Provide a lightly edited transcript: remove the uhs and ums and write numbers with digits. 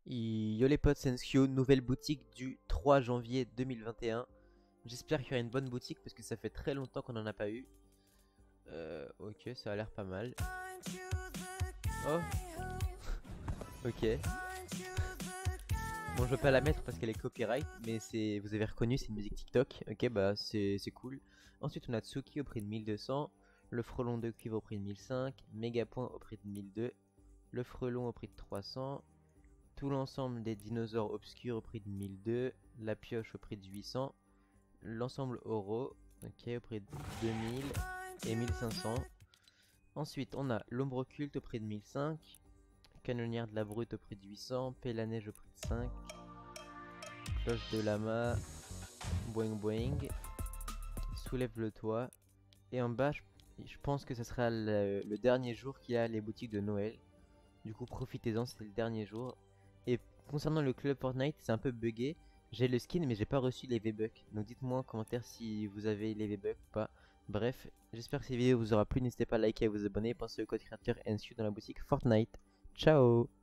Yo les potes, Sensio, nouvelle boutique du 3 janvier 2021. J'espère qu'il y aura une bonne boutique parce que ça fait très longtemps qu'on n'en a pas eu. Ok, ça a l'air pas mal. Oh, ok. Bon, je veux pas la mettre parce qu'elle est copyright, mais c'est, vous avez reconnu, c'est une musique TikTok. Ok, bah c'est cool. Ensuite, on a Tsuki au prix de 1200. Le frelon de cuivre au prix de 1005. Mégapoint au prix de 1002. Le frelon au prix de 300. Tout l'ensemble des dinosaures obscurs au prix de 1002, la pioche au prix de 800, l'ensemble oro, ok, au prix de 2000 et 1500. Ensuite, on a l'ombre occulte au prix de 1005, canonnière de la brute au prix de 800, paix la neige au prix de 5, cloche de lama, boing boing, soulève le toit. Et en bas, je pense que ce sera le dernier jour qu'il y a les boutiques de Noël. Du coup, profitez-en, c'est le dernier jour. Et concernant le club Fortnite, c'est un peu buggé. J'ai le skin, mais j'ai pas reçu les V-Bucks. Donc dites-moi en commentaire si vous avez les V-Bucks ou pas. Bref, j'espère que cette vidéo vous aura plu. N'hésitez pas à liker et à vous abonner. Pensez au code créateur NSU dans la boutique Fortnite. Ciao!